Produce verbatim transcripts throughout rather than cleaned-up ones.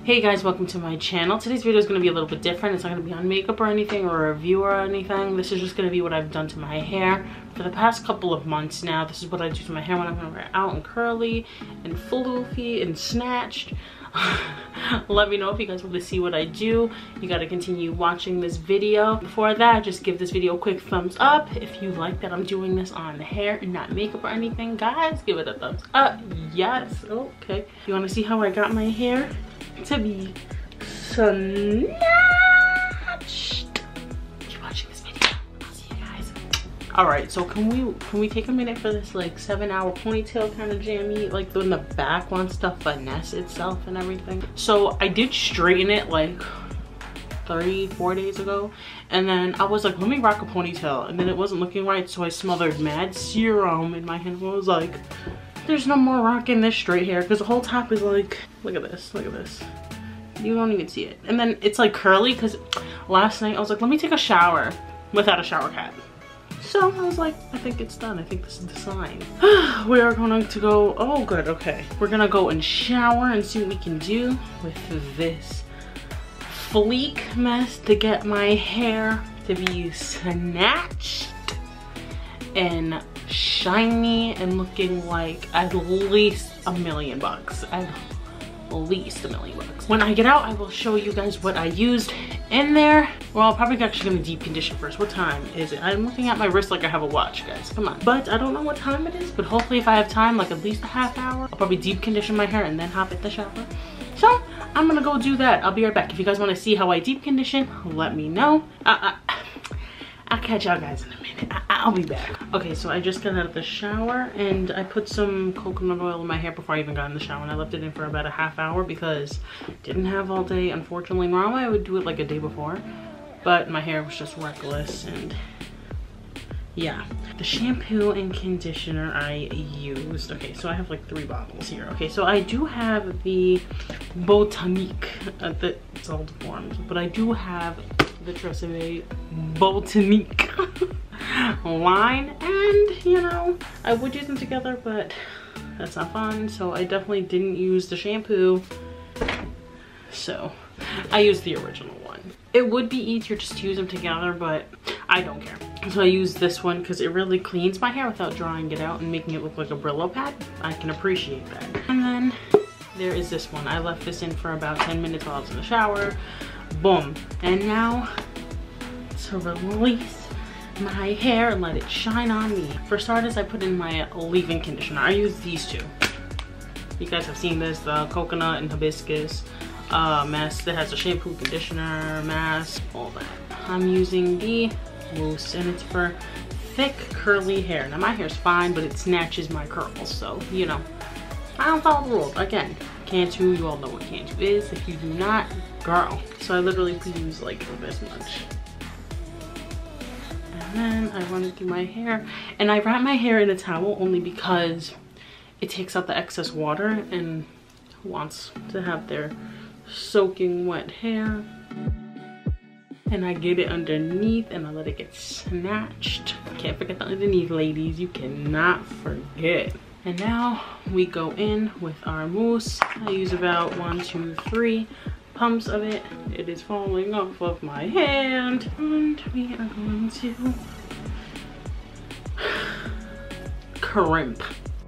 Hey guys, welcome to my channel. Today's video is going to be a little bit different. It's not going to be on makeup or anything or a review or anything. This is just going to be what I've done to my hair for the past couple of months now. This is what I do to my hair when I'm going to wear it out and curly and floofy and snatched. Let me know if you guys want to see what I do. You got to continue watching this video. Before that, just give this video a quick thumbs up if you like that I'm doing this on hair and not makeup or anything. Guys, give it a thumbs up. Yes. Okay. You want to see how I got my hair to be snatched? Keep watching this video. I'll see you guys. All right, so can we can we take a minute for this like seven hour ponytail kind of jammy, like when the back wants to finesse itself and everything? So I did straighten it like three four days ago, and then I was like, let me rock a ponytail, and then it wasn't looking right, so I smothered mad serum in my hand and was like, there's no more rocking this straight hair, because the whole top is like, look at this, look at this. You don't even see it. And then it's like curly, because last night I was like, let me take a shower without a shower cap. So I was like, I think it's done. I think this is the sign. We are going to go, oh good, okay. We're gonna go and shower and see what we can do with this fleek mess to get my hair to be snatched and shiny and looking like at least a million bucks. At least a million bucks. When I get out, I will show you guys what I used in there. Well, I'm probably actually gonna deep condition first. What time is it? I'm looking at my wrist like I have a watch, guys. Come on. But I don't know what time it is, but hopefully if I have time, like at least a half hour, I'll probably deep condition my hair and then hop in the shower. So I'm gonna go do that. I'll be right back. If you guys wanna see how I deep condition, let me know. Uh, uh, I'll catch y'all guys in a minute. I I'll be back. Okay, so I just got out of the shower and I put some coconut oil in my hair before I even got in the shower, and I left it in for about a half hour because I didn't have all day, unfortunately. Normally I would do it like a day before, but my hair was just reckless. And yeah, the shampoo and conditioner I used. Okay, so I have like three bottles here. Okay, so I do have the Botanique, uh, the, it's all deformed, but I do have the Tresemme Botanique line, and you know, I would use them together, but that's not fun, so I definitely didn't use the shampoo, so I used the original one. It would be easier just to use them together, but I don't care. So I use this one because it really cleans my hair without drying it out and making it look like a Brillo pad. I can appreciate that. And then there is this one. I left this in for about ten minutes while I was in the shower. Boom. And now to release my hair and let it shine on me. For starters, I put in my leave-in conditioner. I use these two. You guys have seen this, the coconut and hibiscus uh, mask that has a shampoo, conditioner, mask, all that. I'm using the mousse, and it's for thick curly hair. Now my hair's fine, but it snatches my curls, so you know, I don't follow the rules. Again, Cantu, you all know what Cantu is. If you do not, girl. So I literally use like this much. And then I run it through my hair, and I wrap my hair in a towel only because it takes out the excess water, and who wants to have their soaking wet hair? And I get it underneath and I let it get snatched. Can't forget the underneath, ladies. You cannot forget. And now we go in with our mousse. I use about one, two, three pumps of it. It is falling off of my hand, and we are going to crimp.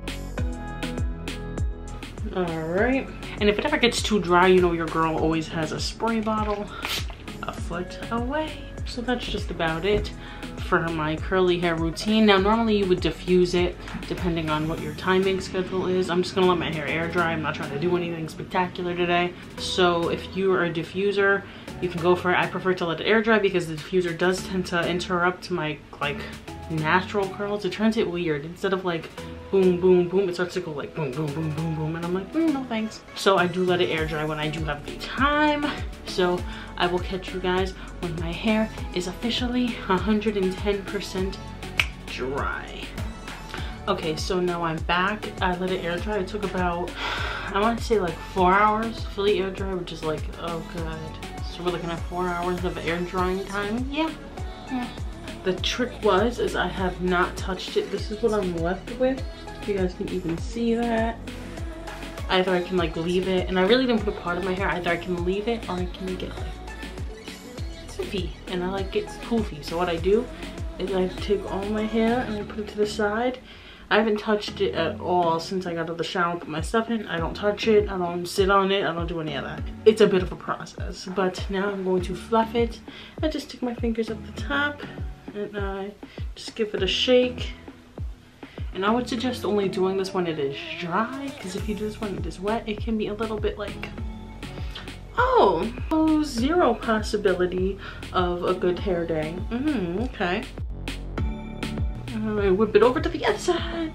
All right, and if it ever gets too dry, you know your girl always has a spray bottle a foot away. So that's just about it for my curly hair routine. Now normally you would diffuse it depending on what your timing schedule is. I'm just gonna let my hair air dry. I'm not trying to do anything spectacular today. So if you are a diffuser, you can go for it. I prefer to let it air dry because the diffuser does tend to interrupt my like natural curls. It turns it weird. Instead of like boom, boom, boom, it starts to go like boom, boom, boom, boom, boom, and I'm like, mm, no thanks. So I do let it air dry when I do have the time. So I will catch you guys when my hair is officially one hundred ten percent dry. Okay, so now I'm back. I let it air dry. It took about, I want to say like four hours fully air dry, which is like, oh god. So we're looking at four hours of air drying time. Yeah, yeah. The trick was, is I have not touched it. This is what I'm left with. You guys can even see that. Either I can like leave it, and I really didn't put a part of my hair, either I can leave it or I can make it like poofy, and I like it poofy. So what I do is I take all my hair and I put it to the side. I haven't touched it at all since I got out of the shower and put my stuff in. I don't touch it, I don't sit on it, I don't do any of that. It's a bit of a process, but now I'm going to fluff it. I just stick my fingers up the top and I just give it a shake. And I would suggest only doing this when it is dry, because if you do this when it is wet, it can be a little bit like, oh, oh zero possibility of a good hair day. Mm, okay. Alright, whip it over to the other side.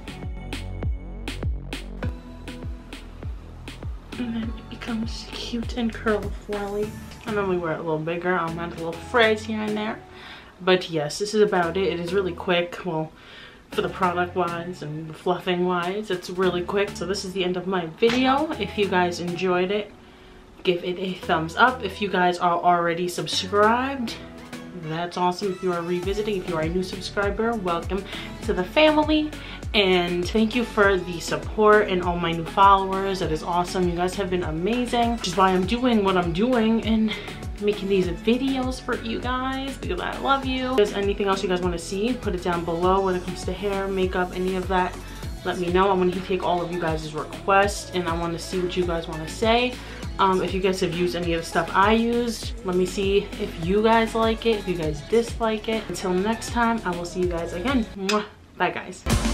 And then it becomes cute and curl-flowy. I normally wear it a little bigger. I'll add a little frizz here and there. But yes, this is about it. It is really quick. Well, for the product wise and the fluffing wise, it's really quick. So this is the end of my video. If you guys enjoyed it, give it a thumbs up. If you guys are already subscribed, that's awesome. If you are revisiting, if you are a new subscriber, welcome to the family. And thank you for the support and all my new followers. That is awesome. You guys have been amazing, which is why I'm doing what I'm doing and making these videos for you guys, because I love you. If there's anything else you guys want to see, put it down below when it comes to hair, makeup, any of that. Let me know. I want to take all of you guys' requests and I want to see what you guys want to say. Um, if you guys have used any of the stuff I used, let me see if you guys like it, if you guys dislike it. Until next time, I will see you guys again. Mwah. Bye guys.